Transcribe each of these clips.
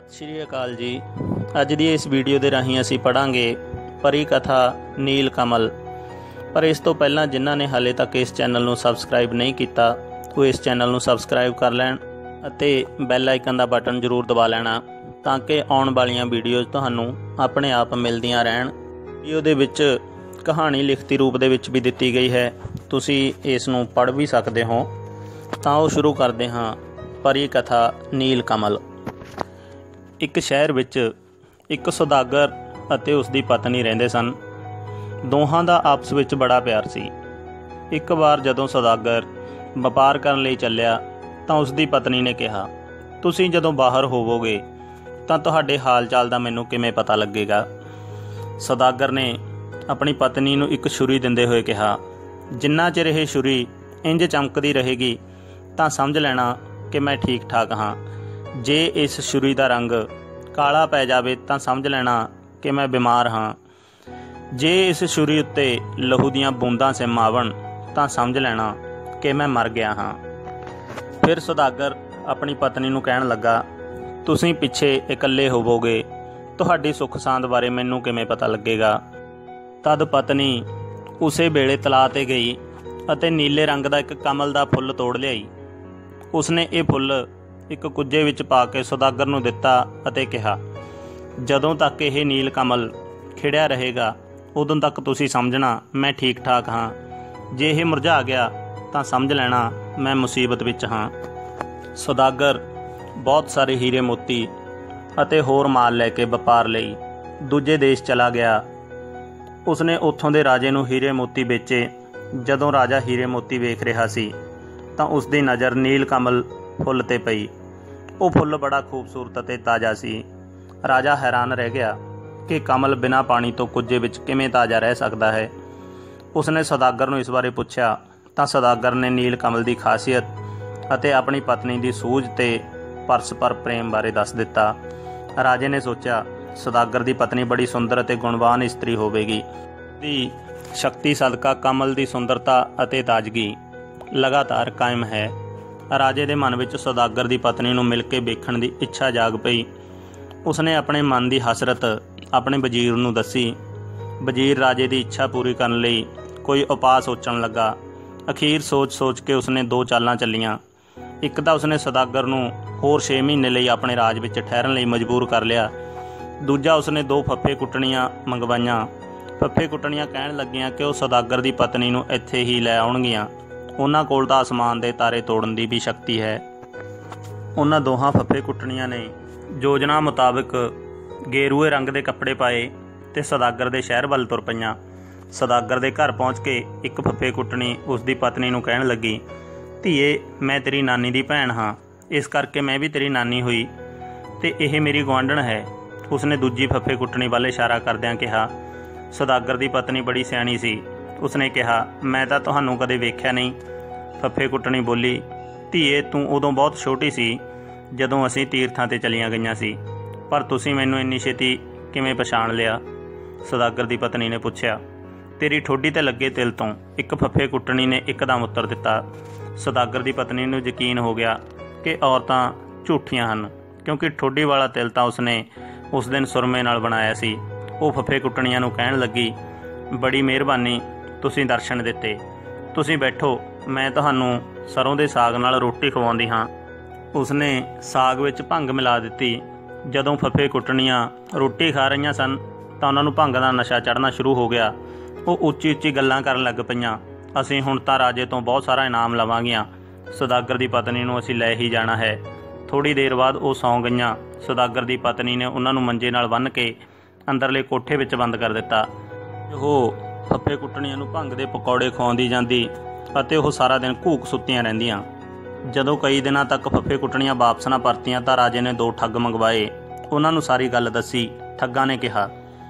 ਸਤਿ ਸ਼੍ਰੀ ਅਕਾਲ ਜੀ। ਅੱਜ ਦੀ ਇਸ ਵੀਡੀਓ ਦੇ ਰਾਹੀਂ ਅਸੀਂ ਪੜ੍ਹਾਂਗੇ ਪਰੀ ਕਥਾ ਨੀਲ ਕਮਲ। ਪਰ ਇਸ ਤੋਂ ਪਹਿਲਾਂ ਜਿਨ੍ਹਾਂ ਨੇ ਹਾਲੇ ਤੱਕ ਇਸ ਚੈਨਲ ਨੂੰ ਸਬਸਕ੍ਰਾਈਬ ਨਹੀਂ ਕੀਤਾ ਉਹ ਇਸ ਚੈਨਲ ਨੂੰ ਸਬਸਕ੍ਰਾਈਬ ਕਰ ਲੈਣ ਅਤੇ ਬੈਲ ਆਈਕਨ ਦਾ ਬਟਨ ਜ਼ਰੂਰ ਦਬਾ ਲੈਣਾ ਤਾਂ ਕਿ ਆਉਣ ਵਾਲੀਆਂ ਵੀਡੀਓਜ਼ ਤੁਹਾਨੂੰ ਆਪਣੇ ਆਪ ਮਿਲਦੀਆਂ ਰਹਿਣ। ਵੀਡੀਓ ਦੇ ਵਿੱਚ ਕਹਾਣੀ ਲਿਖਤੀ ਰੂਪ ਦੇ ਵਿੱਚ ਵੀ ਦਿੱਤੀ ਗਈ ਹੈ, ਤੁਸੀਂ ਇਸ ਨੂੰ ਪੜ੍ਹ ਵੀ ਸਕਦੇ ਹੋ। ਤਾਂ ਉਹ ਸ਼ੁਰੂ ਕਰਦੇ ਹਾਂ। ਪਰੀ ਕਥਾ ਨੀਲ ਕਮਲ। ਇੱਕ ਸ਼ਹਿਰ ਵਿੱਚ ਇੱਕ ਸੌਦਾਗਰ ਅਤੇ ਉਸ ਦੀ ਪਤਨੀ ਰਹਿੰਦੇ ਸਨ। ਦੋਹਾਂ ਦਾ ਆਪਸ ਵਿੱਚ ਬੜਾ ਪਿਆਰ ਸੀ। ਇੱਕ ਵਾਰ ਜਦੋਂ ਸੌਦਾਗਰ ਵਪਾਰ ਕਰਨ ਲਈ ਚੱਲਿਆ ਤਾਂ ਉਸ ਦੀ ਪਤਨੀ ਨੇ ਕਿਹਾ, ਤੁਸੀਂ ਜਦੋਂ ਬਾਹਰ ਹੋਵੋਗੇ ਤਾਂ ਤੁਹਾਡੇ ਹਾਲ ਚਾਲ ਦਾ ਮੈਨੂੰ ਕਿਵੇਂ ਪਤਾ ਲੱਗੇਗਾ। ਸੌਦਾਗਰ ਨੇ ਆਪਣੀ ਪਤਨੀ ਨੂੰ ਇੱਕ ਛੁਰੀ ਦਿੰਦੇ ਹੋਏ ਕਿਹਾ, ਜਿੰਨਾ ਚਿਰ ਇਹ ਛੁਰੀ ਇੰਜ ਚਮਕਦੀ ਰਹੇਗੀ ਤਾਂ ਸਮਝ ਲੈਣਾ ਕਿ ਮੈਂ ਠੀਕ ਠਾਕ ਹਾਂ। ਜੇ ਇਸ ਛੁਰੀ ਦਾ ਰੰਗ ਕਾਲਾ ਪੈ ਜਾਵੇ ਤਾਂ ਸਮਝ ਲੈਣਾ ਕਿ ਮੈਂ ਬਿਮਾਰ ਹਾਂ। ਜੇ ਇਸ ਛੁਰੀ ਉੱਤੇ ਲਹੂ ਦੀਆਂ ਬੂੰਦਾਂ ਸਿਮ ਆਵਣ ਤਾਂ ਸਮਝ ਲੈਣਾ ਕਿ ਮੈਂ ਮਰ ਗਿਆ ਹਾਂ। ਫਿਰ ਸੌਦਾਗਰ ਆਪਣੀ ਪਤਨੀ ਨੂੰ ਕਹਿਣ ਲੱਗਾ, ਤੁਸੀਂ ਪਿੱਛੇ ਇਕੱਲੇ ਹੋਵੋਗੇ, ਤੁਹਾਡੀ ਸੁੱਖ ਸਾਂਦ ਬਾਰੇ ਮੈਨੂੰ ਕਿਵੇਂ ਪਤਾ ਲੱਗੇਗਾ। ਤਦ ਪਤਨੀ ਉਸੇ ਵੇਲੇ ਤਲਾਅ 'ਤੇ ਗਈ ਅਤੇ ਨੀਲੇ ਰੰਗ ਦਾ ਇੱਕ ਕਮਲ ਦਾ ਫੁੱਲ ਤੋੜ ਲਿਆਈ। ਉਸਨੇ ਇਹ ਫੁੱਲ ਇੱਕ ਕੁੱਜੇ ਵਿੱਚ ਪਾ ਕੇ ਸੌਦਾਗਰ ਨੂੰ ਦਿੱਤਾ ਅਤੇ ਕਿਹਾ, ਜਦੋਂ ਤੱਕ ਇਹ ਨੀਲ ਕਮਲ ਖਿੜਿਆ ਰਹੇਗਾ ਉਦੋਂ ਤੱਕ ਤੁਸੀਂ ਸਮਝਣਾ ਮੈਂ ਠੀਕ ਠਾਕ ਹਾਂ। ਜੇ ਇਹ ਮੁਰਝਾ ਗਿਆ ਤਾਂ ਸਮਝ ਲੈਣਾ ਮੈਂ ਮੁਸੀਬਤ ਵਿੱਚ ਹਾਂ। ਸੌਦਾਗਰ ਬਹੁਤ ਸਾਰੇ ਹੀਰੇ ਮੋਤੀ ਅਤੇ ਹੋਰ ਮਾਲ ਲੈ ਕੇ ਵਪਾਰ ਲਈ ਦੂਜੇ ਦੇਸ਼ ਚਲਾ ਗਿਆ। ਉਸਨੇ ਉੱਥੋਂ ਦੇ ਰਾਜੇ ਨੂੰ ਹੀਰੇ ਮੋਤੀ ਵੇਚੇ। ਜਦੋਂ ਰਾਜਾ ਹੀਰੇ ਮੋਤੀ ਵੇਖ ਰਿਹਾ ਸੀ ਤਾਂ ਉਸ ਦੀ ਨਜ਼ਰ ਨੀਲ ਕਮਲ ਫੁੱਲ 'ਤੇ ਪਈ। ਉਹ ਫੁੱਲ ਬੜਾ ਖੂਬਸੂਰਤ ਅਤੇ ਤਾਜ਼ਾ ਸੀ। ਰਾਜਾ ਹੈਰਾਨ ਰਹਿ ਗਿਆ ਕਿ ਕਮਲ ਬਿਨਾਂ ਪਾਣੀ ਤੋਂ ਕੁੱਜੇ ਵਿੱਚ ਕਿਵੇਂ ਤਾਜ਼ਾ ਰਹਿ ਸਕਦਾ ਹੈ। ਉਸਨੇ ਸੌਦਾਗਰ ਨੂੰ ਇਸ ਬਾਰੇ ਪੁੱਛਿਆ ਤਾਂ ਸੌਦਾਗਰ ਨੇ ਨੀਲ ਕਮਲ ਦੀ ਖਾਸੀਅਤ ਅਤੇ ਆਪਣੀ ਪਤਨੀ ਦੀ ਸੂਝ ਤੇ ਪਰਸਪਰ ਪ੍ਰੇਮ ਬਾਰੇ ਦੱਸ ਦਿੱਤਾ। ਰਾਜੇ ਨੇ ਸੋਚਿਆ, ਸੌਦਾਗਰ ਦੀ ਪਤਨੀ ਬੜੀ ਸੁੰਦਰ ਅਤੇ ਗੁਣਵਾਨ ਇਸਤਰੀ ਹੋਵੇਗੀ। ਦੀ ਸ਼ਕਤੀ ਸਦਕਾ ਕਮਲ ਦੀ ਸੁੰਦਰਤਾ ਅਤੇ ਤਾਜ਼ਗੀ ਲਗਾਤਾਰ ਕਾਇਮ ਹੈ। ਰਾਜੇ ਦੇ ਮਨ ਵਿੱਚ ਸੌਦਾਗਰ ਦੀ ਪਤਨੀ ਨੂੰ ਮਿਲ ਕੇ ਵੇਖਣ ਦੀ ਇੱਛਾ ਜਾਗ ਪਈ। ਉਸਨੇ ਆਪਣੇ ਮਨ ਦੀ ਹਸਰਤ ਆਪਣੇ ਵਜ਼ੀਰ ਨੂੰ ਦੱਸੀ। ਵਜ਼ੀਰ ਰਾਜੇ ਦੀ ਇੱਛਾ ਪੂਰੀ ਕਰਨ ਲਈ ਕੋਈ ਉਪਾਅ ਸੋਚਣ ਲੱਗਾ। ਅਖੀਰ ਸੋਚ ਕੇ ਉਸਨੇ ਦੋ ਚਾਲਾਂ ਚੱਲੀਆਂ। ਇੱਕ ਤਾਂ ਉਸਨੇ ਸੌਦਾਗਰ ਨੂੰ ਹੋਰ 6 ਮਹੀਨੇ ਲਈ ਆਪਣੇ ਰਾਜ ਵਿੱਚ ਠਹਿਰਨ ਲਈ ਮਜਬੂਰ ਕਰ ਲਿਆ। ਦੂਜਾ ਉਸਨੇ 2 ਫੱਫੇ ਕੁੱਟਣੀਆਂ ਮੰਗਵਾਈਆਂ। ਫੱਫੇ ਕੁੱਟਣੀਆਂ ਕਹਿਣ ਲੱਗੀਆਂ ਕਿ ਉਹ ਸੌਦਾਗਰ ਦੀ ਪਤਨੀ ਨੂੰ ਇੱਥੇ ਹੀ ਲੈ ਆਉਣਗੀਆਂ। ਉਹਨਾਂ ਕੋਲ ਤਾਂ ਅਸਮਾਨ ਦੇ ਤਾਰੇ ਤੋੜਨ ਦੀ ਵੀ ਸ਼ਕਤੀ ਹੈ। ਉਹਨਾਂ ਦੋਹਾਂ ਫੱਫੇ ਕੁੱਟਣੀਆਂ ਨੇ ਯੋਜਨਾ ਮੁਤਾਬਕ ਗੇਰੂਏ ਰੰਗ ਦੇ ਕੱਪੜੇ ਪਾਏ ਤੇ ਸੌਦਾਗਰ ਦੇ ਸ਼ਹਿਰ ਵੱਲ ਤੁਰ ਪਈਆਂ। ਸੌਦਾਗਰ ਦੇ ਘਰ ਪਹੁੰਚ ਕੇ ਇੱਕ ਫੱਫੇ ਕੁੱਟਣੀ ਉਸ ਦੀ ਪਤਨੀ ਨੂੰ ਕਹਿਣ ਲੱਗੀ, ਧੀਏ ਮੈਂ ਤੇਰੀ ਨਾਨੀ ਦੀ ਭੈਣ ਹਾਂ, ਇਸ ਕਰਕੇ ਮੈਂ ਵੀ ਤੇਰੀ ਨਾਨੀ ਹੋਈ ਤੇ ਇਹ ਮੇਰੀ ਗੁਆਂਢਣ ਹੈ। ਉਸਨੇ ਦੂਜੀ ਫੱਫੇ ਕੁੱਟਣੀ ਵੱਲ ਇਸ਼ਾਰਾ ਕਰਦਿਆਂ ਕਿਹਾ। ਸੌਦਾਗਰ ਦੀ ਪਤਨੀ ਬੜੀ ਸਿਆਣੀ ਸੀ। ਉਸਨੇ ਕਿਹਾ, ਮੈਂ ਤਾਂ ਤੁਹਾਨੂੰ ਕਦੇ ਵੇਖਿਆ ਨਹੀਂ। ਫੱਫੇ ਕੁੱਟਣੀ ਬੋਲੀ, ਧੀਏ ਤੂੰ ਉਦੋਂ ਬਹੁਤ ਛੋਟੀ ਸੀ ਜਦੋਂ ਅਸੀਂ ਤੀਰਥਾਂ 'ਤੇ ਚਲੀਆਂ ਗਈਆਂ ਸੀ, ਪਰ ਤੁਸੀਂ ਮੈਨੂੰ ਇੰਨੀ ਛੇਤੀ ਕਿਵੇਂ ਪਛਾਣ ਲਿਆ। ਸੌਦਾਗਰ ਦੀ ਪਤਨੀ ਨੇ ਪੁੱਛਿਆ। ਤੇਰੀ ਠੋਡੀ 'ਤੇ ਲੱਗੇ ਤਿਲ ਤੋਂ, ਇੱਕ ਫੱਫੇ ਕੁੱਟਣੀ ਨੇ ਇੱਕਦਮ ਉੱਤਰ ਦਿੱਤਾ। ਸੌਦਾਗਰ ਦੀ ਪਤਨੀ ਨੂੰ ਯਕੀਨ ਹੋ ਗਿਆ ਕਿ ਔਰਤਾਂ ਝੂਠੀਆਂ ਹਨ, ਕਿਉਂਕਿ ਠੋਡੀ ਵਾਲਾ ਤਿਲ ਤਾਂ ਉਸਨੇ ਉਸ ਦਿਨ ਸੁਰਮੇ ਨਾਲ ਬਣਾਇਆ ਸੀ। ਉਹ ਫੱਫੇ ਕੁੱਟਣੀਆਂ ਨੂੰ ਕਹਿਣ ਲੱਗੀ, ਬੜੀ ਮਿਹਰਬਾਨੀ, ਤੁਸੀਂ ਦਰਸ਼ਨ ਦਿੱਤੇ। ਤੁਸੀਂ ਬੈਠੋ, ਮੈਂ ਤੁਹਾਨੂੰ ਸਰੋਂ ਦੇ ਸਾਗ ਨਾਲ ਰੋਟੀ ਖਵਾਉਂਦੀ ਹਾਂ। ਉਸਨੇ ਸਾਗ ਵਿੱਚ ਭੰਗ ਮਿਲਾ ਦਿੱਤੀ। ਜਦੋਂ ਫੱਫੇ ਕੁੱਟਣੀਆਂ ਰੋਟੀ ਖਾ ਰਹੀਆਂ ਸਨ ਤਾਂ ਉਹਨਾਂ ਨੂੰ ਭੰਗ ਦਾ ਨਸ਼ਾ ਚੜ੍ਹਨਾ ਸ਼ੁਰੂ ਹੋ ਗਿਆ। ਉਹ ਉੱਚੀ ਉੱਚੀ ਗੱਲਾਂ ਕਰਨ ਲੱਗ ਪਈਆਂ, ਅਸੀਂ ਹੁਣ ਤਾਂ ਰਾਜੇ ਤੋਂ ਬਹੁਤ ਸਾਰਾ ਇਨਾਮ ਲਵਾਂਗੀਆਂ। ਸੌਦਾਗਰ ਦੀ ਪਤਨੀ ਨੂੰ ਅਸੀਂ ਲੈ ਹੀ ਜਾਣਾ ਹੈ। ਥੋੜ੍ਹੀ ਦੇਰ ਬਾਅਦ ਉਹ ਸੌਂ ਗਈਆਂ। ਸੌਦਾਗਰ ਦੀ ਪਤਨੀ ਨੇ ਉਹਨਾਂ ਨੂੰ ਮੰਜੇ ਨਾਲ ਬੰਨ੍ਹ ਕੇ ਅੰਦਰਲੇ ਕੋਠੇ ਵਿੱਚ ਬੰਦ ਕਰ ਦਿੱਤਾ। ਉਹ ਫੱਫੇ ਕੁੱਟਣੀਆਂ ਨੂੰ ਭੰਗ ਦੇ ਪਕੌੜੇ ਖਵਾਉਂਦੀ ਜਾਂਦੀ ਅਤੇ ਉਹ ਸਾਰਾ ਦਿਨ ਘੂਕ ਸੁੱਤੀਆਂ ਰਹਿੰਦੀਆਂ। ਜਦੋਂ ਕਈ ਦਿਨਾਂ ਤੱਕ ਫੱਫੇ ਕੁੱਟਣੀਆਂ ਵਾਪਸ ਨਾ ਪਰਤੀਆਂ ਤਾਂ ਰਾਜੇ ਨੇ 2 ਠੱਗ ਮੰਗਵਾਏ। ਉਹਨਾਂ ਨੂੰ ਸਾਰੀ ਗੱਲ ਦੱਸੀ। ਠੱਗਾਂ ਨੇ ਕਿਹਾ,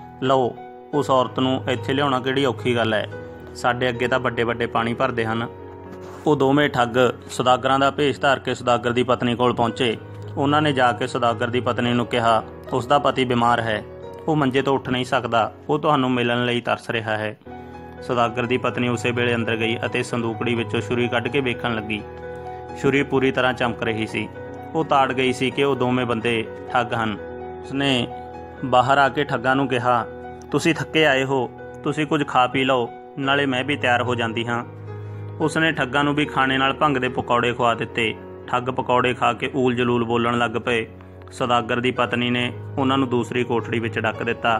ਲਓ ਉਸ ਔਰਤ ਨੂੰ ਇੱਥੇ ਲਿਆਉਣਾ ਕਿਹੜੀ ਔਖੀ ਗੱਲ ਹੈ, ਸਾਡੇ ਅੱਗੇ ਤਾਂ ਵੱਡੇ ਵੱਡੇ ਪਾਣੀ ਭਰਦੇ ਹਨ। ਉਹ ਦੋਵੇਂ ਠੱਗ ਸੌਦਾਗਰਾਂ ਦਾ ਭੇਸ ਧਾਰ ਕੇ ਸੌਦਾਗਰ ਦੀ ਪਤਨੀ ਕੋਲ ਪਹੁੰਚੇ। ਉਹਨਾਂ ਨੇ ਜਾ ਕੇ ਸੌਦਾਗਰ ਦੀ ਪਤਨੀ ਨੂੰ ਕਿਹਾ, ਉਸ ਦਾ ਪਤੀ ਬਿਮਾਰ ਹੈ, ਉਹ ਮੰਜੇ ਤੋਂ ਉੱਠ ਨਹੀਂ ਸਕਦਾ, ਉਹ ਤੁਹਾਨੂੰ ਮਿਲਣ ਲਈ ਤਰਸ ਰਿਹਾ ਹੈ। ਸੌਦਾਗਰ ਦੀ ਪਤਨੀ ਉਸੇ ਵੇਲੇ ਅੰਦਰ ਗਈ ਅਤੇ ਸੰਦੂਕੜੀ ਵਿੱਚੋਂ ਛੁਰੀ ਕੱਢ ਕੇ ਵੇਖਣ ਲੱਗੀ। ਛੁਰੀ ਪੂਰੀ ਤਰ੍ਹਾਂ ਚਮਕ ਰਹੀ ਸੀ। ਉਹ ਤਾੜ ਗਈ ਸੀ ਕਿ ਉਹ ਦੋਵੇਂ ਬੰਦੇ ਠੱਗ ਹਨ। ਉਸਨੇ ਬਾਹਰ ਆ ਕੇ ਠੱਗਾਂ ਨੂੰ ਕਿਹਾ, ਤੁਸੀਂ ਥੱਕੇ ਆਏ ਹੋ, ਤੁਸੀਂ ਕੁਝ ਖਾ ਪੀ ਲਓ, ਨਾਲੇ ਮੈਂ ਵੀ ਤਿਆਰ ਹੋ ਜਾਂਦੀ ਹਾਂ। ਉਸਨੇ ਠੱਗਾਂ ਨੂੰ ਵੀ ਖਾਣੇ ਨਾਲ ਭੰਗ ਦੇ ਪਕੌੜੇ ਖਵਾ ਦਿੱਤੇ। ਠੱਗ ਪਕੌੜੇ ਖਾ ਕੇ ਊਲ ਜਲੂਲ ਬੋਲਣ ਲੱਗ ਪਏ। ਸੌਦਾਗਰ ਦੀ ਪਤਨੀ ਨੇ ਉਹਨਾਂ ਨੂੰ ਦੂਸਰੀ ਕੋਠੜੀ ਵਿੱਚ ਡੱਕ ਦਿੱਤਾ।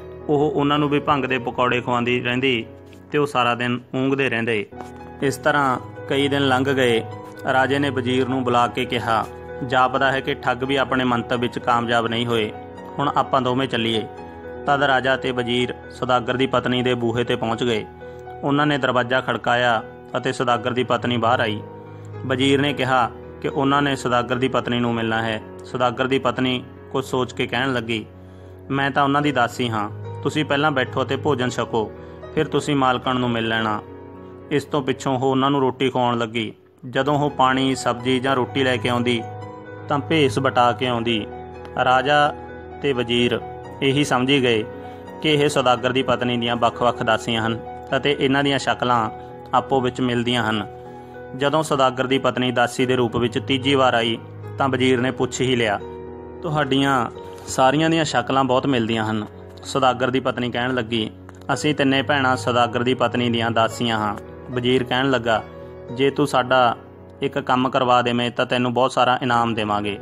ਉਹ ਉਹਨਾਂ ਨੂੰ ਵੀ ਭੰਗ ਦੇ ਪਕੌੜੇ ਖਵਾਉਂਦੀ ਰਹਿੰਦੀ ਤੇ ਉਹ ਸਾਰਾ ਦਿਨ ਊਂਘਦੇ ਰਹਿੰਦੇ। ਇਸ ਤਰ੍ਹਾਂ ਕਈ ਦਿਨ ਲੰਘ ਗਏ। ਰਾਜੇ ਨੇ ਵਜ਼ੀਰ ਨੂੰ ਬੁਲਾ ਕੇ ਕਿਹਾ, ਜਾਪਦਾ ਹੈ ਕਿ ਠੱਗ ਵੀ ਆਪਣੇ ਮੰਤਵ ਵਿੱਚ ਕਾਮਯਾਬ ਨਹੀਂ ਹੋਏ, ਹੁਣ ਆਪਾਂ ਦੋਵੇਂ ਚੱਲੀਏ। ਤਦ ਰਾਜਾ ਤੇ ਵਜ਼ੀਰ ਸੌਦਾਗਰ ਦੀ ਪਤਨੀ ਦੇ ਬੂਹੇ ਤੇ ਪਹੁੰਚ ਗਏ। ਉਹਨਾਂ ਨੇ ਦਰਵਾਜ਼ਾ ਖੜਕਾਇਆ ਅਤੇ ਸੌਦਾਗਰ ਦੀ ਪਤਨੀ ਬਾਹਰ ਆਈ। ਵਜ਼ੀਰ ਨੇ ਕਿਹਾ ਕਿ ਉਹਨਾਂ ਨੇ ਸੌਦਾਗਰ ਦੀ ਪਤਨੀ ਨੂੰ ਮਿਲਣਾ ਹੈ। ਸੌਦਾਗਰ ਦੀ ਪਤਨੀ ਕੁਝ ਸੋਚ ਕੇ ਕਹਿਣ ਲੱਗੀ, ਮੈਂ ਤਾਂ ਉਹਨਾਂ ਦੀ ਦਾਸੀ ਹਾਂ, ਤੁਸੀਂ ਪਹਿਲਾਂ ਬੈਠੋ ਅਤੇ ਭੋਜਨ ਛਕੋ, ਫਿਰ ਤੁਸੀਂ ਮਾਲਕਣ ਨੂੰ ਮਿਲ ਲੈਣਾ। ਇਸ ਤੋਂ ਪਿੱਛੋਂ ਉਹ ਉਹਨਾਂ ਨੂੰ ਰੋਟੀ ਖਵਾਉਣ ਲੱਗੀ। ਜਦੋਂ ਉਹ ਪਾਣੀ, ਸਬਜ਼ੀ ਜਾਂ ਰੋਟੀ ਲੈ ਕੇ ਆਉਂਦੀ ਤਾਂ ਭੇਸ ਵਟਾ ਕੇ ਆਉਂਦੀ। ਰਾਜਾ ਤੇ ਵਜ਼ੀਰ ਇਹੀ ਸਮਝੀ ਗਏ ਕਿ ਇਹ ਸੌਦਾਗਰ ਦੀ ਪਤਨੀ ਦੀਆਂ ਵੱਖ-ਵੱਖ ਦਾਸੀਆਂ ਹਨ ਅਤੇ ਇਹਨਾਂ ਦੀਆਂ ਸ਼ਕਲਾਂ ਆਪੋ ਵਿੱਚ ਮਿਲਦੀਆਂ ਹਨ। ਜਦੋਂ ਸੌਦਾਗਰ ਦੀ ਪਤਨੀ ਦਾਸੀ ਦੇ ਰੂਪ ਵਿੱਚ ਤੀਜੀ ਵਾਰ ਆਈ ਤਾਂ ਵਜ਼ੀਰ ਨੇ ਪੁੱਛ ਹੀ ਲਿਆ, ਤੁਹਾਡੀਆਂ ਸਾਰੀਆਂ ਦੀਆਂ ਸ਼ਕਲਾਂ ਬਹੁਤ ਮਿਲਦੀਆਂ ਹਨ। ਸੌਦਾਗਰ ਦੀ ਪਤਨੀ ਕਹਿਣ ਲੱਗੀ, ਅਸੀਂ ਤਿੰਨੇ ਭੈਣਾਂ ਸੌਦਾਗਰ ਦੀ ਪਤਨੀ ਦੀਆਂ ਦਾਸੀਆਂ ਹਾਂ। ਵਜ਼ੀਰ ਕਹਿਣ ਲੱਗਾ, ਜੇ ਤੂੰ ਸਾਡਾ ਇੱਕ ਕੰਮ ਕਰਵਾ ਦੇਵੇਂ ਤਾਂ ਤੈਨੂੰ ਬਹੁਤ ਸਾਰਾ ਇਨਾਮ ਦੇਵਾਂਗੇ।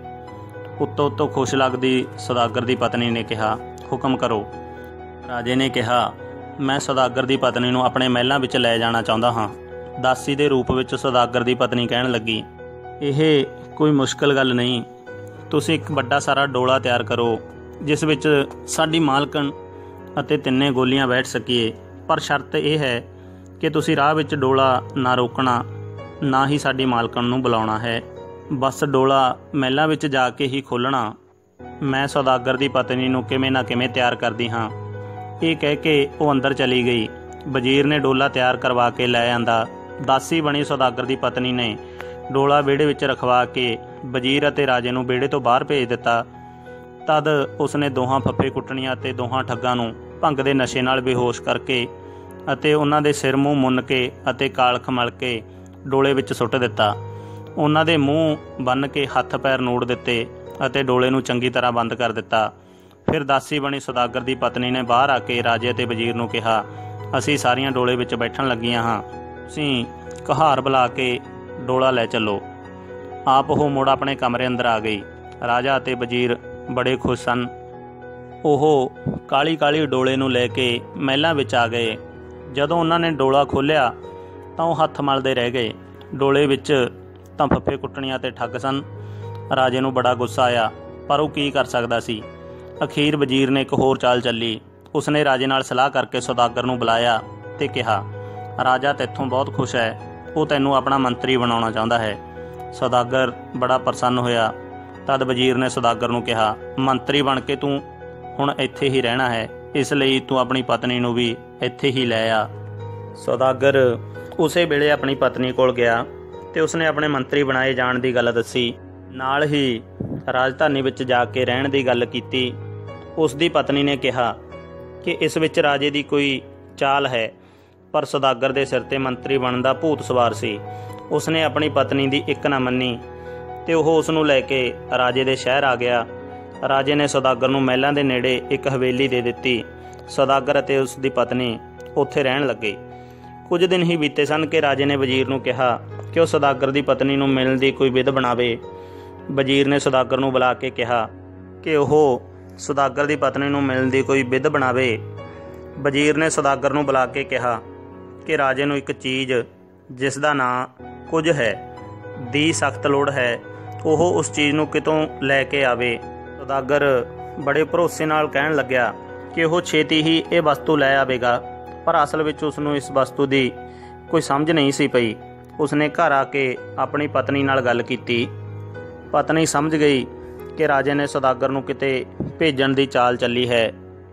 ਉੱਤੋਂ ਖੁਸ਼ ਲੱਗਦੀ ਸੌਦਾਗਰ ਦੀ ਪਤਨੀ ਨੇ ਕਿਹਾ, ਹੁਕਮ ਕਰੋ। ਰਾਜੇ ਨੇ ਕਿਹਾ, ਮੈਂ ਸੌਦਾਗਰ ਦੀ ਪਤਨੀ ਨੂੰ ਆਪਣੇ ਮਹਿਲਾਂ ਵਿੱਚ ਲੈ ਜਾਣਾ ਚਾਹੁੰਦਾ ਹਾਂ। ਦਾਸੀ ਦੇ ਰੂਪ ਵਿੱਚ ਸੌਦਾਗਰ ਦੀ ਪਤਨੀ ਕਹਿਣ ਲੱਗੀ, ਇਹ ਕੋਈ ਮੁਸ਼ਕਲ ਗੱਲ ਨਹੀਂ। ਤੁਸੀਂ ਇੱਕ ਵੱਡਾ ਸਾਰਾ ਡੋਲਾ ਤਿਆਰ ਕਰੋ ਜਿਸ ਵਿੱਚ ਸਾਡੀ ਮਾਲਕਣ ਅਤੇ ਤਿੰਨੇ ਗੋਲੀਆਂ ਬੈਠ ਸਕੀਏ, ਪਰ ਸ਼ਰਤ ਇਹ ਹੈ ਕਿ ਤੁਸੀਂ ਰਾਹ ਵਿੱਚ ਡੋਲਾ ਨਾ ਰੋਕਣਾ, ਨਾ ਹੀ ਸਾਡੀ ਮਾਲਕਣ ਨੂੰ ਬੁਲਾਉਣਾ ਹੈ। ਬਸ ਡੋਲਾ ਮਹਿਲਾਂ ਵਿੱਚ ਜਾ ਕੇ ਹੀ ਖੋਲ੍ਹਣਾ। ਮੈਂ ਸੌਦਾਗਰ ਦੀ ਪਤਨੀ ਨੂੰ ਕਿਵੇਂ ਨਾ ਕਿਵੇਂ ਤਿਆਰ ਕਰਦੀ ਹਾਂ। ਇਹ ਕਹਿ ਕੇ ਉਹ ਅੰਦਰ ਚਲੀ ਗਈ। ਵਜ਼ੀਰ ਨੇ ਡੋਲਾ ਤਿਆਰ ਕਰਵਾ ਕੇ ਲੈ ਆਂਦਾ। ਦਾਸੀ ਬਣੀ ਸੌਦਾਗਰ ਦੀ ਪਤਨੀ ਨੇ ਡੋਲਾ ਵਿਹੜੇ ਵਿੱਚ ਰਖਵਾ ਕੇ ਵਜ਼ੀਰ ਅਤੇ ਰਾਜੇ ਨੂੰ ਵਿਹੜੇ ਤੋਂ ਬਾਹਰ ਭੇਜ ਦਿੱਤਾ। ਤਦ ਉਸਨੇ ਦੋਹਾਂ ਫੱਫੇ ਕੁੱਟਣੀਆਂ ਅਤੇ ਦੋਹਾਂ ਠੱਗਾਂ ਨੂੰ ਭੰਗ ਦੇ ਨਸ਼ੇ ਨਾਲ ਬੇਹੋਸ਼ ਕਰਕੇ ਅਤੇ ਉਹਨਾਂ ਦੇ ਸਿਰ ਮੂੰਹ ਮੁੰਨ ਕੇ ਅਤੇ ਕਾਲਖ ਮਲ ਕੇ ਡੋਲੇ ਵਿੱਚ ਸੁੱਟ ਦਿੱਤਾ। ਉਹਨਾਂ ਦੇ ਮੂੰਹ ਬੰਨ੍ਹ ਕੇ ਹੱਥ ਪੈਰ ਨੂੜ ਦਿੱਤੇ ਅਤੇ ਡੋਲੇ ਨੂੰ ਚੰਗੀ ਤਰ੍ਹਾਂ ਬੰਦ ਕਰ ਦਿੱਤਾ। ਫਿਰ ਦਾਸੀ ਬਣੀ ਸੌਦਾਗਰ ਦੀ ਪਤਨੀ ਨੇ ਬਾਹਰ ਆ ਕੇ ਰਾਜੇ ਅਤੇ ਵਜ਼ੀਰ ਨੂੰ ਕਿਹਾ, ਅਸੀਂ ਸਾਰੀਆਂ ਡੋਲੇ ਵਿੱਚ ਬੈਠਣ ਲੱਗੀਆਂ ਹਾਂ, ਤੁਸੀਂ ਕਹਾਰ ਬੁਲਾ ਕੇ ਡੋਲਾ ਲੈ ਚੱਲੋ। ਆਪ ਉਹ ਮੁੜ ਆਪਣੇ ਕਮਰੇ ਅੰਦਰ ਆ ਗਈ। ਰਾਜਾ ਅਤੇ ਵਜ਼ੀਰ ਬੜੇ ਖੁਸ਼ ਸਨ। ਉਹ ਕਾਲੀ ਕਾਲੀ ਡੋਲੇ ਨੂੰ ਲੈ ਕੇ ਮਹਿਲਾਂ ਵਿੱਚ ਆ ਗਏ। ਜਦੋਂ ਉਹਨਾਂ ਨੇ ਡੋਲਾ ਖੋਲ੍ਹਿਆ ਤਾਂ ਉਹ ਹੱਥ ਮਲਦੇ ਰਹਿ ਗਏ। ਡੋਲੇ ਵਿੱਚ ਤਾਂ ਫੱਫੇ ਕੁੱਟਣੀਆਂ ਅਤੇ ਠੱਗ ਸਨ। ਰਾਜੇ ਨੂੰ ਬੜਾ ਗੁੱਸਾ ਆਇਆ, ਪਰ ਉਹ ਕੀ ਕਰ ਸਕਦਾ ਸੀ। ਅਖੀਰ ਵਜ਼ੀਰ ਨੇ ਇੱਕ ਹੋਰ ਚਾਲ ਚੱਲੀ। ਉਸਨੇ ਰਾਜੇ ਨਾਲ ਸਲਾਹ ਕਰਕੇ ਸੌਦਾਗਰ ਨੂੰ ਬੁਲਾਇਆ ਤੇ ਕਿਹਾ, ਰਾਜਾ ਤੈਥੋਂ ਬਹੁਤ ਖੁਸ਼ ਹੈ, ਉਹ ਤੈਨੂੰ ਆਪਣਾ ਮੰਤਰੀ ਬਣਾਉਣਾ ਚਾਹੁੰਦਾ ਹੈ। ਸੌਦਾਗਰ ਬੜਾ ਪ੍ਰਸੰਨ ਹੋਇਆ। ਤਦ ਵਜ਼ੀਰ ਨੇ ਸੌਦਾਗਰ ਨੂੰ ਕਿਹਾ, ਮੰਤਰੀ ਬਣ ਕੇ ਤੂੰ ਹੁਣ ਇੱਥੇ ਹੀ ਰਹਿਣਾ ਹੈ, ਇਸ ਲਈ ਤੂੰ ਆਪਣੀ ਪਤਨੀ ਨੂੰ ਵੀ ਇੱਥੇ ਹੀ ਲੈ ਆ। ਸੌਦਾਗਰ ਉਸੇ ਵੇਲੇ ਆਪਣੀ ਪਤਨੀ ਕੋਲ ਗਿਆ ਤੇ ਉਸਨੇ ਆਪਣੇ ਮੰਤਰੀ ਬਣਾਏ ਜਾਣ ਦੀ ਗੱਲ ਦੱਸੀ। ਨਾਲ ਹੀ ਰਾਜਧਾਨੀ ਵਿੱਚ ਜਾ ਕੇ ਰਹਿਣ ਦੀ ਗੱਲ ਕੀਤੀ। ਉਸ ਦੀ ਪਤਨੀ ਨੇ ਕਿਹਾ ਕਿ ਇਸ ਵਿੱਚ ਰਾਜੇ ਦੀ ਕੋਈ ਚਾਲ ਹੈ, ਪਰ ਸੌਦਾਗਰ ਦੇ ਸਿਰ 'ਤੇ ਮੰਤਰੀ ਬਣਨ ਦਾ ਭੂਤ ਸਵਾਰ ਸੀ। ਉਸਨੇ ਆਪਣੀ ਪਤਨੀ ਦੀ ਇੱਕ ਨਾ ਮੰਨੀ ਤੇ ਉਹ ਉਸ ਨੂੰ ਲੈ ਕੇ ਰਾਜੇ ਦੇ ਸ਼ਹਿਰ ਆ ਗਿਆ। ਰਾਜੇ ਨੇ ਸੌਦਾਗਰ ਨੂੰ ਮਹਿਲਾਂ ਦੇ ਨੇੜੇ ਇੱਕ ਹਵੇਲੀ ਦੇ ਦਿੱਤੀ। ਸੌਦਾਗਰ ਅਤੇ ਉਸ ਦੀ ਪਤਨੀ ਉੱਥੇ ਰਹਿਣ ਲੱਗੇ। ਕੁਝ ਦਿਨ ਹੀ ਬੀਤੇ ਸਨ ਕਿ ਰਾਜੇ ਨੇ ਵਜ਼ੀਰ ਨੂੰ ਕਿਹਾ ਕਿ ਉਹ ਸੌਦਾਗਰ ਦੀ ਪਤਨੀ ਨੂੰ ਮਿਲਣ ਦੀ ਕੋਈ ਵਿਧ ਬਣਾਵੇ। ਵਜ਼ੀਰ ਨੇ ਸੌਦਾਗਰ ਨੂੰ ਬੁਲਾ ਕੇ ਕਿਹਾ ਕਿ ਉਹ ਸੌਦਾਗਰ ਦੀ ਪਤਨੀ ਨੂੰ ਮਿਲਣ ਦੀ ਕੋਈ ਵਿਧ ਬਣਾਵੇ। ਵਜ਼ੀਰ ਨੇ ਸੌਦਾਗਰ ਨੂੰ ਬੁਲਾ ਕੇ ਕਿਹਾ ਕਿ ਰਾਜੇ ਨੂੰ ਇੱਕ ਚੀਜ਼ ਜਿਸ ਦਾ ਨਾਂ ਕੁਝ ਹੈ ਦੀ ਸਖਤ ਲੋੜ ਹੈ, ਉਹ ਉਸ ਚੀਜ਼ ਨੂੰ ਕਿਤੋਂ ਲੈ ਕੇ ਆਵੇ। ਸੌਦਾਗਰ ਬੜੇ ਭਰੋਸੇ ਨਾਲ ਕਹਿਣ ਲੱਗਿਆ ਕਿ ਉਹ ਛੇਤੀ ਹੀ ਇਹ ਵਸਤੂ ਲੈ ਆਵੇਗਾ, ਪਰ ਅਸਲ ਵਿੱਚ ਉਸ ਨੂੰ ਇਸ ਵਸਤੂ ਦੀ ਕੋਈ ਸਮਝ ਨਹੀਂ ਸੀ ਪਈ। ਉਸਨੇ ਘਰ ਆ ਕੇ ਆਪਣੀ ਪਤਨੀ ਨਾਲ ਗੱਲ ਕੀਤੀ। ਪਤਨੀ ਸਮਝ ਗਈ ਕਿ ਰਾਜੇ ਨੇ ਸੌਦਾਗਰ ਨੂੰ ਕਿਤੇ ਭੇਜਣ ਦੀ ਚਾਲ ਚੱਲੀ ਹੈ।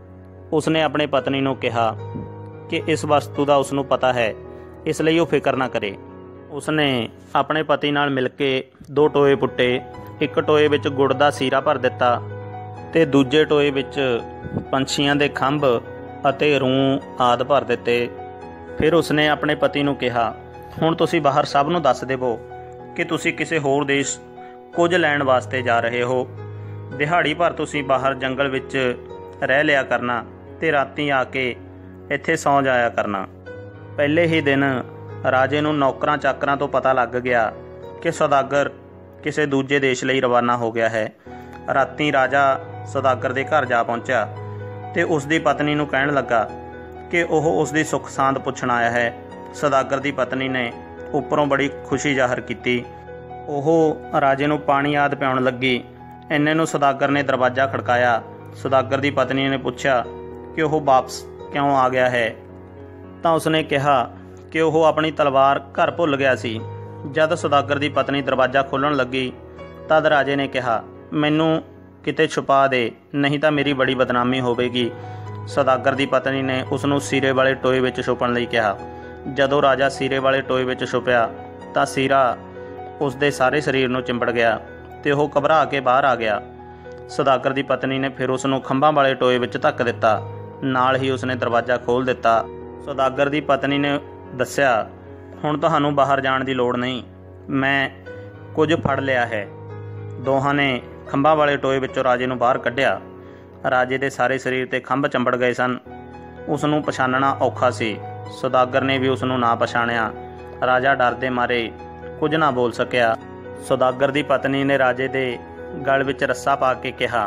ਉਸਨੇ ਆਪਣੀ ਪਤਨੀ ਨੂੰ ਕਿਹਾ ਕਿ ਇਸ ਵਸਤੂ ਦਾ ਉਸ ਨੂੰ ਪਤਾ ਹੈ, ਇਸ ਲਈ ਉਹ ਫਿਕਰ ਨਾ ਕਰੇ। ਉਸਨੇ ਆਪਣੇ ਪਤੀ ਨਾਲ ਮਿਲ ਕੇ 2 ਟੋਏ ਪੁੱਟੇ। ਇੱਕ ਟੋਏ ਵਿੱਚ ਗੁੜ ਦਾ ਸੀਰਾ ਭਰ ਦਿੱਤਾ ਤੇ ਦੂਜੇ ਟੋਏ ਵਿੱਚ ਪੰਛੀਆਂ ਦੇ ਖੰਭ ਅਤੇ ਰੂੰ ਆਦਿ ਭਰ ਦਿੱਤੇ। ਫਿਰ ਉਸਨੇ ਆਪਣੇ ਪਤੀ ਨੂੰ ਕਿਹਾ, ਹੁਣ ਤੁਸੀਂ ਬਾਹਰ ਸਭ ਨੂੰ ਦੱਸ ਦੇਵੋ ਕਿ ਤੁਸੀਂ ਕਿਸੇ ਹੋਰ ਦੇਸ਼ ਕੁਝ ਲੈਣ ਵਾਸਤੇ ਜਾ ਰਹੇ ਹੋ। ਦਿਹਾੜੀ ਭਰ ਤੁਸੀਂ ਬਾਹਰ ਜੰਗਲ ਵਿੱਚ ਰਹਿ ਲਿਆ ਕਰਨਾ ਤੇ ਰਾਤੀ ਆ ਕੇ ਇੱਥੇ ਸੌਂ ਜਾਇਆ ਕਰਨਾ। ਪਹਿਲੇ ਹੀ ਦਿਨ ਰਾਜੇ ਨੂੰ ਨੌਕਰਾਂ ਚਾਕਰਾਂ ਤੋਂ ਪਤਾ ਲੱਗ ਗਿਆ ਕਿ ਸੌਦਾਗਰ ਕਿਸੇ ਦੂਜੇ ਦੇਸ਼ ਲਈ ਰਵਾਨਾ ਹੋ ਗਿਆ ਹੈ। ਰਾਤੀ ਰਾਜਾ ਸੌਦਾਗਰ ਦੇ ਘਰ ਜਾ ਪਹੁੰਚਿਆ ਤੇ ਉਸ ਦੀ ਪਤਨੀ ਨੂੰ ਕਹਿਣ ਲੱਗਾ ਕਿ ਉਹ ਉਸ ਦੀ ਸੁੱਖ ਸਾਂਦ ਪੁੱਛਣ ਆਇਆ ਹੈ। ਸੌਦਾਗਰ ਦੀ ਪਤਨੀ ਨੇ ਉੱਪਰੋਂ ਬੜੀ ਖੁਸ਼ੀ ਜ਼ਾਹਰ ਕੀਤੀ। ਉਹ ਰਾਜੇ ਨੂੰ ਪਾਣੀ ਆਦਿ ਪਿਆਉਣ ਲੱਗੀ। ਇੰਨੇ ਨੂੰ ਸੌਦਾਗਰ ਨੇ ਦਰਵਾਜ਼ਾ ਖੜਕਾਇਆ। ਸੌਦਾਗਰ ਦੀ ਪਤਨੀ ਨੇ ਪੁੱਛਿਆ ਕਿ ਉਹ ਵਾਪਸ ਕਿਉਂ ਆ ਗਿਆ ਹੈ, ਤਾਂ ਉਸਨੇ ਕਿਹਾ ਕਿ ਉਹ ਆਪਣੀ ਤਲਵਾਰ ਘਰ ਭੁੱਲ ਗਿਆ ਸੀ। ਜਦ ਸੌਦਾਗਰ ਦੀ ਪਤਨੀ ਦਰਵਾਜ਼ਾ ਖੋਲ੍ਹਣ ਲੱਗੀ ਤਦ ਰਾਜੇ ਨੇ ਕਿਹਾ, ਮੈਨੂੰ ਕਿਤੇ ਛੁਪਾ ਦੇ, ਨਹੀਂ ਤਾਂ ਮੇਰੀ ਬੜੀ ਬਦਨਾਮੀ ਹੋਵੇਗੀ। ਸੌਦਾਗਰ ਦੀ ਪਤਨੀ ਨੇ ਉਸ ਨੂੰ ਸੀਰੇ ਵਾਲੇ ਟੋਏ ਵਿੱਚ ਛੁਪਣ ਲਈ ਕਿਹਾ। ਜਦੋਂ ਰਾਜਾ ਸੀਰੇ ਵਾਲੇ ਟੋਏ ਵਿੱਚ ਛੁਪਿਆ ਤਾਂ ਸੀਰਾ ਉਸ ਦੇ ਸਾਰੇ ਸਰੀਰ ਨੂੰ ਚਿੰਬੜ ਗਿਆ ਤੇ ਉਹ ਘਬਰਾ ਕੇ ਬਾਹਰ ਆ ਗਿਆ। ਸੌਦਾਗਰ ਦੀ ਪਤਨੀ ਨੇ ਫਿਰ ਉਸ ਨੂੰ ਖੰਭਾਂ ਵਾਲੇ ਟੋਏ ਵਿੱਚ ਧੱਕ ਦਿੱਤਾ। ਨਾਲ ਹੀ ਉਸਨੇ ਦਰਵਾਜ਼ਾ ਖੋਲ੍ਹ ਦਿੱਤਾ। ਸੌਦਾਗਰ ਦੀ ਪਤਨੀ ਨੇ ਦੱਸਿਆ, ਹੁਣ ਤੁਹਾਨੂੰ ਬਾਹਰ ਜਾਣ ਦੀ ਲੋੜ ਨਹੀਂ, ਮੈਂ ਕੁਝ ਫੜ ਲਿਆ ਹੈ। ਦੋਹਾਂ ਨੇ ਖੰਭਾਂ ਵਾਲੇ ਟੋਏ ਵਿੱਚੋਂ ਰਾਜੇ ਨੂੰ ਬਾਹਰ ਕੱਢਿਆ। ਰਾਜੇ ਦੇ ਸਾਰੇ ਸਰੀਰ 'ਤੇ ਖੰਭ ਚੰਬੜ ਗਏ ਸਨ। ਉਸ ਨੂੰ ਪਛਾਣਨਾ ਔਖਾ ਸੀ। ਸੌਦਾਗਰ ਨੇ ਵੀ ਉਸ ਨੂੰ ਨਾ ਪਛਾਣਿਆ। ਰਾਜਾ ਡਰ ਦੇ ਮਾਰੇ ਕੁਝ ਨਾ ਬੋਲ ਸਕਿਆ। ਸੌਦਾਗਰ ਦੀ ਪਤਨੀ ਨੇ ਰਾਜੇ ਦੇ ਗਲ ਵਿੱਚ ਰੱਸਾ ਪਾ ਕੇ ਕਿਹਾ,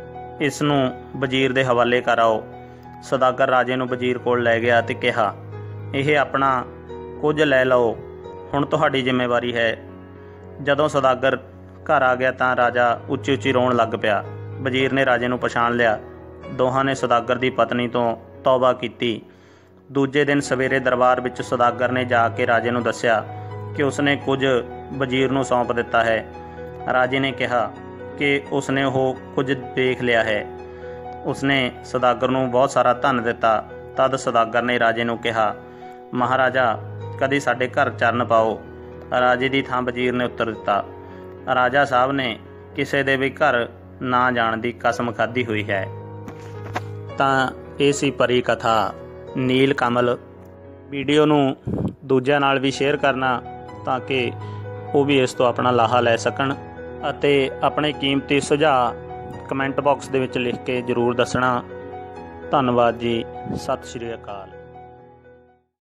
ਇਸ ਨੂੰ ਵਜ਼ੀਰ ਦੇ ਹਵਾਲੇ ਕਰ ਆਓ। ਸੌਦਾਗਰ ਰਾਜੇ ਨੂੰ ਵਜ਼ੀਰ ਕੋਲ ਲੈ ਗਿਆ ਤੇ ਕਿਹਾ, ਇਹ ਆਪਣਾ ਕੁਝ ਲੈ ਲਓ, ਹੁਣ ਤੁਹਾਡੀ ਜ਼ਿੰਮੇਵਾਰੀ ਹੈ। ਜਦੋਂ ਸੌਦਾਗਰ ਘਰ ਆ ਗਿਆ ਤਾਂ ਰਾਜਾ ਉੱਚੀ ਉੱਚੀ ਰੋਣ ਲੱਗ ਪਿਆ। ਵਜ਼ੀਰ ਨੇ ਰਾਜੇ ਨੂੰ ਪਛਾਣ ਲਿਆ। ਦੋਹਾਂ ਨੇ ਸੌਦਾਗਰ ਦੀ ਪਤਨੀ ਤੋਂ ਤੌਬਾ ਕੀਤੀ। ਦੂਜੇ ਦਿਨ ਸਵੇਰੇ ਦਰਬਾਰ ਵਿੱਚ ਸੌਦਾਗਰ ਨੇ ਜਾ ਕੇ ਰਾਜੇ ਨੂੰ ਦੱਸਿਆ ਕਿ ਉਸਨੇ ਕੁਝ ਵਜ਼ੀਰ ਨੂੰ ਸੌਂਪ ਦਿੱਤਾ ਹੈ। ਰਾਜੇ ਨੇ ਕਿਹਾ ਕਿ ਉਸਨੇ ਉਹ ਕੁਝ ਦੇਖ ਲਿਆ ਹੈ। ਉਸਨੇ ਸੌਦਾਗਰ ਨੂੰ ਬਹੁਤ ਸਾਰਾ ਧਨ ਦਿੱਤਾ। ਤਦ ਸੌਦਾਗਰ ਨੇ ਰਾਜੇ ਨੂੰ ਕਿਹਾ, ਮਹਾਰਾਜਾ ਕਦੀ ਸਾਡੇ ਘਰ ਚਰਨ ਪਾਓ। ਰਾਜੇ ਦੀ ਥਾਂ ਵਜ਼ੀਰ ਨੇ ਉੱਤਰ ਦਿੱਤਾ, ਰਾਜਾ ਸਾਹਿਬ ਨੇ ਕਿਸੇ ਦੇ ਵੀ ਘਰ ਨਾ ਜਾਣ ਦੀ ਕਸਮ ਖਾਧੀ ਹੋਈ ਹੈ। ਤਾਂ ਇਹ ਸੀ ਪਰੀ ਕਥਾ ਨੀਲ ਕਮਲ। ਵੀਡੀਓ ਨੂੰ ਦੂਜਿਆਂ ਨਾਲ ਵੀ ਸ਼ੇਅਰ ਕਰਨਾ ਤਾਂ ਕਿ ਉਹ ਵੀ ਇਸ ਤੋਂ ਆਪਣਾ ਲਾਹਾ ਲੈ ਸਕਣ, ਅਤੇ ਆਪਣੇ ਕੀਮਤੀ ਸੁਝਾਅ ਕਮੈਂਟ ਬਾਕਸ ਦੇ ਵਿੱਚ ਲਿਖ ਕੇ ਜ਼ਰੂਰ ਦੱਸਣਾ। ਧੰਨਵਾਦ ਜੀ। ਸਤਿ ਸ਼੍ਰੀ ਅਕਾਲ।